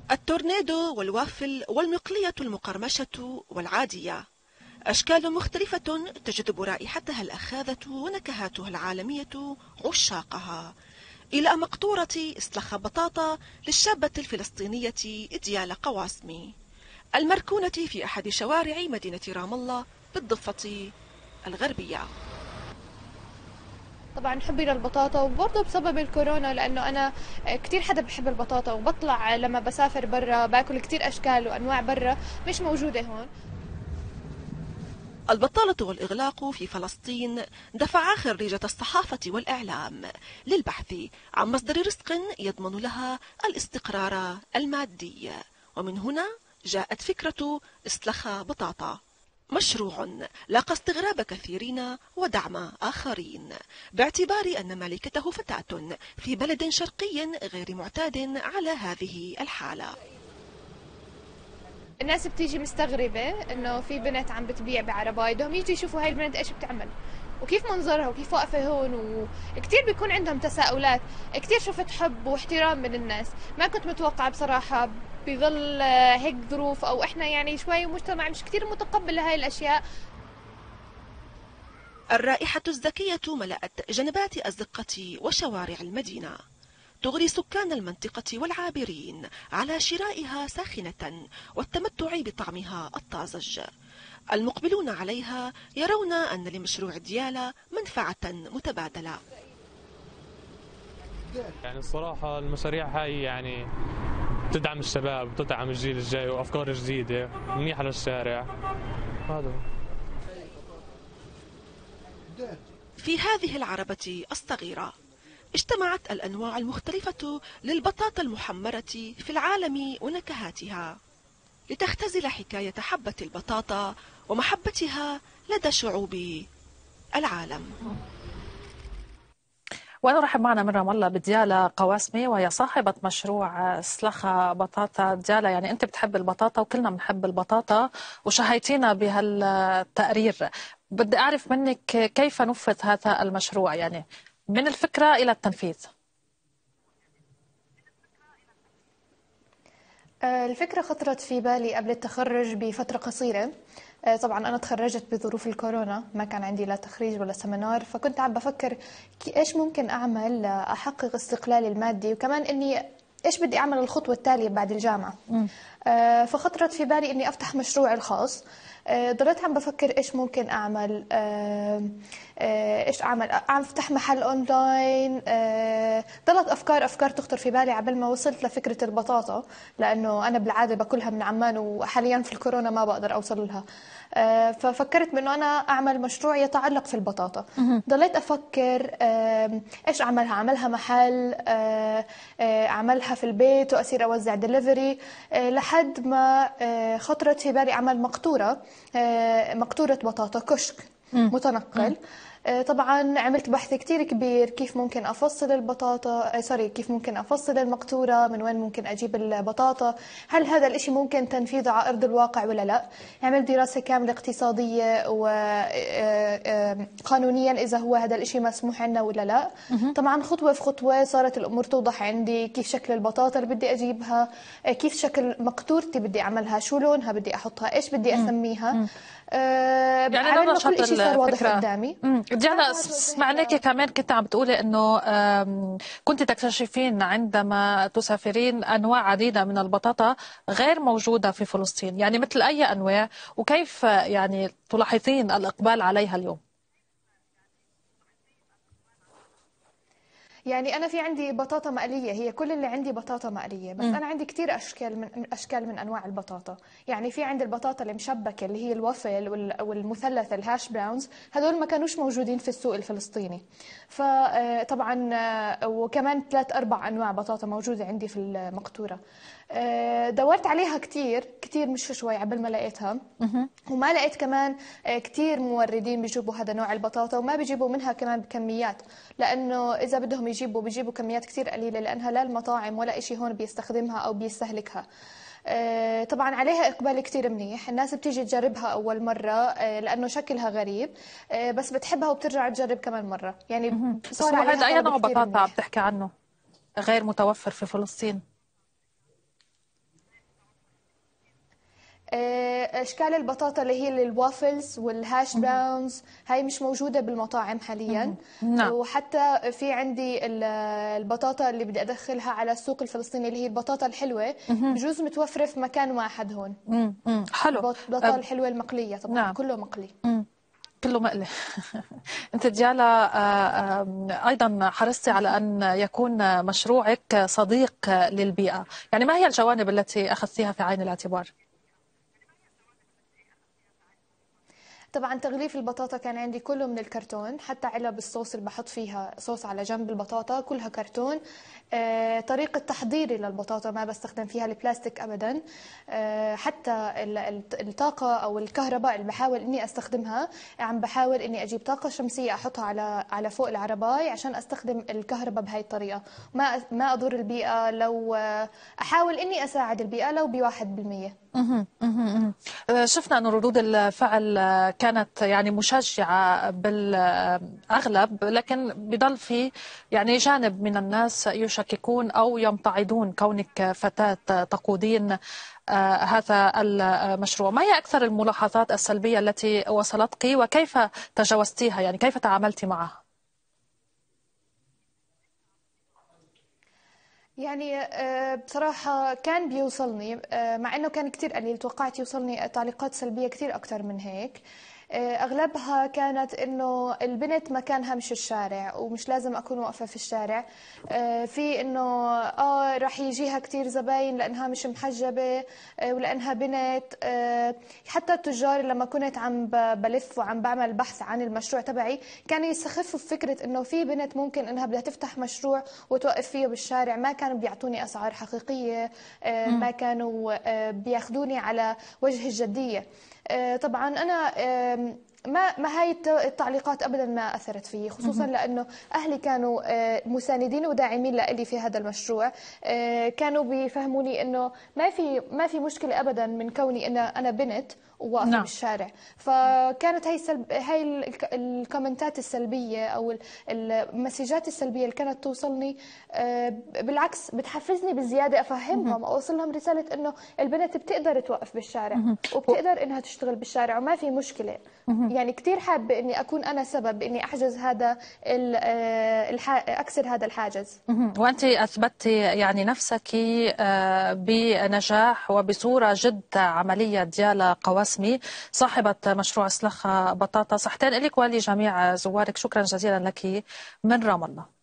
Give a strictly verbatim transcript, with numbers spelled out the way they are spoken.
التورنيدو والوافل والمقلية المقرمشة والعادية، أشكال مختلفة تجذب رائحتها الأخاذة ونكهاتها العالمية عشاقها، إلى مقطورة اسلخ بطاطا للشابة الفلسطينية إديال قواسمي المركونة في أحد شوارع مدينة رام الله بالضفة الغربية. طبعا حبي للبطاطا وبرضه بسبب الكورونا، لانه انا كثير حدا بحب البطاطا وبطلع لما بسافر برا باكل كثير اشكال وانواع برا مش موجوده هون. البطالة والإغلاق في فلسطين دفعا خريجة الصحافة والإعلام للبحث عن مصدر رزق يضمن لها الاستقرار المادي، ومن هنا جاءت فكرة اسلخ بطاطا، مشروع لاقى استغراب كثيرين ودعم آخرين باعتبار أن مالكته فتاة في بلد شرقي غير معتاد على هذه الحالة. الناس بتيجي مستغربة انه في بنت عم بتبيع بعرباية، بدهم يجي يشوفوا هاي البنت ايش بتعمل وكيف منظرها وكيف واقفة هون، وكتير بيكون عندهم تساؤلات. كتير شفت حب واحترام من الناس، ما كنت متوقعة بصراحة بظل هيك ظروف او احنا يعني شوي مجتمع مش كتير متقبل لهاي الاشياء. الرائحة الزكية ملأت جنبات الزقة وشوارع المدينة، تغري سكان المنطقة والعابرين على شرائها ساخنة والتمتع بطعمها الطازج. المقبلون عليها يرون أن لمشروع ديالا منفعة متبادلة. يعني الصراحة المشاريع هاي يعني تدعم الشباب وتدعم الجيل الجاي وأفكار جديدة منيحة للشارع. هذا في هذه العربة الصغيرة اجتمعت الأنواع المختلفة للبطاطا المحمرة في العالم ونكهاتها لتختزل حكاية حبة البطاطا ومحبتها لدى شعوب العالم. ونرحب معنا من رام الله بديالا قواسمي، وهي صاحبة مشروع اسلخ بطاطا. ديالا، يعني أنت بتحب البطاطا وكلنا بنحب البطاطا وشهيتينا بهالتقرير. بدي أعرف منك كيف نفذ هذا المشروع، يعني من الفكرة إلى التنفيذ. الفكرة خطرت في بالي قبل التخرج بفترة قصيرة. طبعا أنا تخرجت بظروف الكورونا، ما كان عندي لا تخريج ولا سمينار، فكنت عم بفكر إيش ممكن أعمل لأحقق استقلالي المادي، وكمان إني إيش بدي أعمل الخطوة التالية بعد الجامعة. م. فخطرت في بالي إني أفتح مشروعي الخاص. ضليت عم بفكر إيش ممكن أعمل، إيش أعمل عم أفتح محل أونلاين. ضلت أفكار أفكار تخطر في بالي عبل ما وصلت لفكرة البطاطا، لأنه أنا بالعادة باكلها من عمان وحاليا في الكورونا ما بقدر أوصل لها. ففكرت بأنه أنا أعمل مشروع يتعلق في البطاطا. ضليت أفكر إيش أعملها، أعملها محل، أعملها في البيت وأصير أوزع ديليفري، لحد ما خطرت في بالي أعمل مقطورة مقطورة بطاطا كشك متنقل. طبعا عملت بحث كتير كبير كيف ممكن أفصل البطاطا، سوري كيف ممكن أفصل المقطورة، من وين ممكن أجيب البطاطا، هل هذا الإشي ممكن تنفيذه على أرض الواقع ولا لا. عملت دراسة كاملة اقتصادية وقانونيا إذا هو هذا الإشي مسموح لنا ولا لا. طبعا خطوة في خطوة صارت الأمور توضح عندي، كيف شكل البطاطا اللي بدي أجيبها، كيف شكل مقطورتي بدي أعملها، شو لونها بدي أحطها، إيش بدي أسميها. أه يعني لو كل شيء صار واضح قدامي. ديالا، سمعناك كمان كنت عم بتقولي انه كنت تكتشفين عندما تسافرين انواع عديده من البطاطا غير موجوده في فلسطين، يعني مثل اي انواع، وكيف يعني تلاحظين الاقبال عليها اليوم؟ يعني أنا في عندي بطاطا مقلية، هي كل اللي عندي بطاطا مقلية، بس م. أنا عندي كتير أشكال من أشكال من أنواع البطاطا. يعني في عندي البطاطا المشبكة اللي هي الوافل والمثلث الهاش براونز، هذول ما كانوش موجودين في السوق الفلسطيني. فطبعا وكمان ثلاث أربع أنواع بطاطا موجودة عندي في المقطورة. دورت عليها كتير كتير مش شوي عبل ما لقيتها، وما لقيت كمان كتير موردين بيجيبوا هذا نوع البطاطا، وما بيجيبوا منها كمان بكميات، لأنه إذا بدهم يجيبوا بيجيبوا كميات كتير قليلة، لأنها لا المطاعم ولا إشي هون بيستخدمها أو بيستهلكها. طبعا عليها إقبال كتير منيح، الناس بتيجي تجربها أول مرة لأنه شكلها غريب، بس بتحبها وبترجع تجرب كمان مرة. يعني صار عليها أي نوع بطاطا عم تحكي عنه غير متوفر في فلسطين؟ اشكال البطاطا اللي هي الوافلز والهاش براونز هاي مش موجوده بالمطاعم حاليا. نعم. وحتى في عندي البطاطا اللي بدي ادخلها على السوق الفلسطيني اللي هي البطاطا الحلوه، بجوز متوفره في مكان واحد هون. امم حلو. البطاطا الحلوه المقليه طبعا. نعم. كله مقلي. مم. كله مقلي. انت ديالا ايضا حرصتي على ان يكون مشروعك صديق للبيئه، يعني ما هي الجوانب التي اخذتيها في عين الاعتبار؟ طبعا تغليف البطاطا كان عندي كله من الكرتون، حتى علب الصوص اللي بحط فيها صوص على جنب البطاطا كلها كرتون. آه، طريقة تحضيري للبطاطا ما بستخدم فيها البلاستيك أبدا. آه، حتى الطاقة أو الكهرباء اللي بحاول إني أستخدمها، عم بحاول إني أجيب طاقة شمسية أحطها على على فوق العرباي عشان أستخدم الكهرباء بهاي الطريقة، ما ما أضر البيئة، لو أحاول إني أساعد البيئة لو بواحد بالمية. شفنا أن ردود الفعل كانت يعني مشجعة بالأغلب، لكن بضل في يعني جانب من الناس يشككون أو يمتعضون كونك فتاة تقودين هذا المشروع. ما هي أكثر الملاحظات السلبية التي وصلتك وكيف تجاوزتيها، يعني كيف تعاملتي معها؟ يعني بصراحة كان بيوصلني، مع انه كان كتير قليل، توقعت يوصلني تعليقات سلبية كتير اكتر من هيك. اغلبها كانت انه البنت مكانها مش الشارع ومش لازم اكون واقفه في الشارع، في انه اه راح يجيها كثير زباين لانها مش محجبه ولانها بنت. حتى التجار لما كنت عم بلف وعم بعمل بحث عن المشروع تبعي كانوا يستخفوا بفكره انه في بنت ممكن انها بدها تفتح مشروع وتوقف فيه بالشارع، ما كانوا بيعطوني اسعار حقيقيه، ما كانوا بياخذوني على وجه الجديه. طبعا انا ما ما هاي التعليقات ابدا ما اثرت فيي، خصوصا لانه اهلي كانوا مساندين وداعمين لي في هذا المشروع. كانوا بيفهموني انه ما في ما في مشكله ابدا من كوني ان انا بنت وواقفه نعم. بالشارع. فكانت هي سلب هي الكومنتات السلبيه او المسجات السلبيه اللي كانت توصلني بالعكس بتحفزني بزياده افهمهم او اوصل لهم رساله انه البنت بتقدر توقف بالشارع وبتقدر انها تشتغل بالشارع وما في مشكله. يعني كثير حابه اني اكون انا سبب اني احجز هذا اكسر هذا الحاجز. وانت اثبتي يعني نفسك بنجاح وبصوره جد عمليه. ديالا قواسمي صاحبه مشروع سلخة بطاطا، صحتين لك ولجميع زوارك، شكرا جزيلا لك من رام الله.